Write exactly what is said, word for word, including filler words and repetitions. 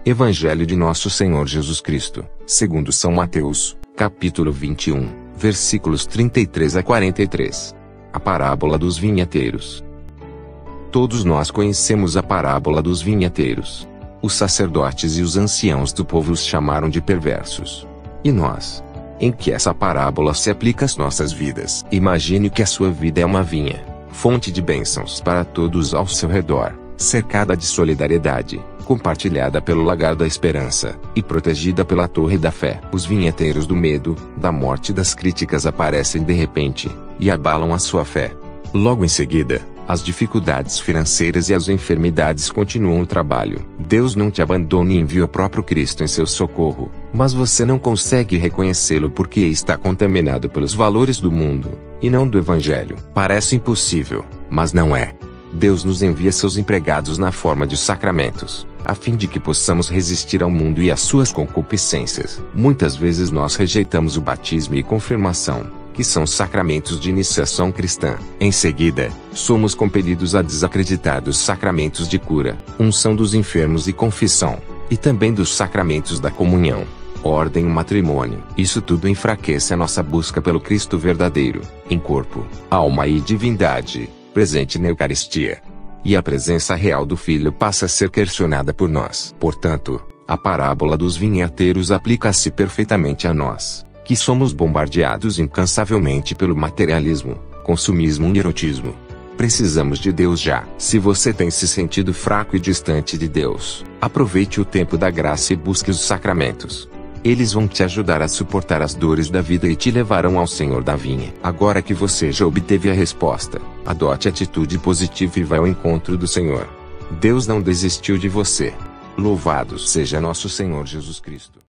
Evangelho de Nosso Senhor Jesus Cristo, segundo São Mateus, capítulo vinte e um, versículos trinta e três a quarenta e três. A parábola dos vinhateiros. Todos nós conhecemos a parábola dos vinhateiros. Os sacerdotes e os anciãos do povo os chamaram de perversos. E nós? Em que essa parábola se aplica às nossas vidas? Imagine que a sua vida é uma vinha, fonte de bênçãos para todos ao seu redor, cercada de solidariedade, compartilhada pelo lagar da esperança, e protegida pela torre da fé. Os vinhateiros do medo, da morte e das críticas aparecem de repente, e abalam a sua fé. Logo em seguida, as dificuldades financeiras e as enfermidades continuam o trabalho. Deus não te abandona e envia o próprio Cristo em seu socorro, mas você não consegue reconhecê-lo porque está contaminado pelos valores do mundo, e não do Evangelho. Parece impossível, mas não é. Deus nos envia seus empregados na forma de sacramentos, a fim de que possamos resistir ao mundo e às suas concupiscências. Muitas vezes nós rejeitamos o batismo e confirmação, que são sacramentos de iniciação cristã. Em seguida, somos compelidos a desacreditar dos sacramentos de cura, unção dos enfermos e confissão, e também dos sacramentos da comunhão, ordem e matrimônio. Isso tudo enfraquece a nossa busca pelo Cristo verdadeiro, em corpo, alma e divindade, presente na Eucaristia. E a presença real do Filho passa a ser questionada por nós. Portanto, a parábola dos vinhateiros aplica-se perfeitamente a nós, que somos bombardeados incansavelmente pelo materialismo, consumismo e erotismo. Precisamos de Deus já. Se você tem se sentido fraco e distante de Deus, aproveite o tempo da graça e busque os sacramentos. Eles vão te ajudar a suportar as dores da vida e te levarão ao Senhor da vinha. Agora que você já obteve a resposta, adote atitude positiva e vá ao encontro do Senhor. Deus não desistiu de você. Louvado seja nosso Senhor Jesus Cristo.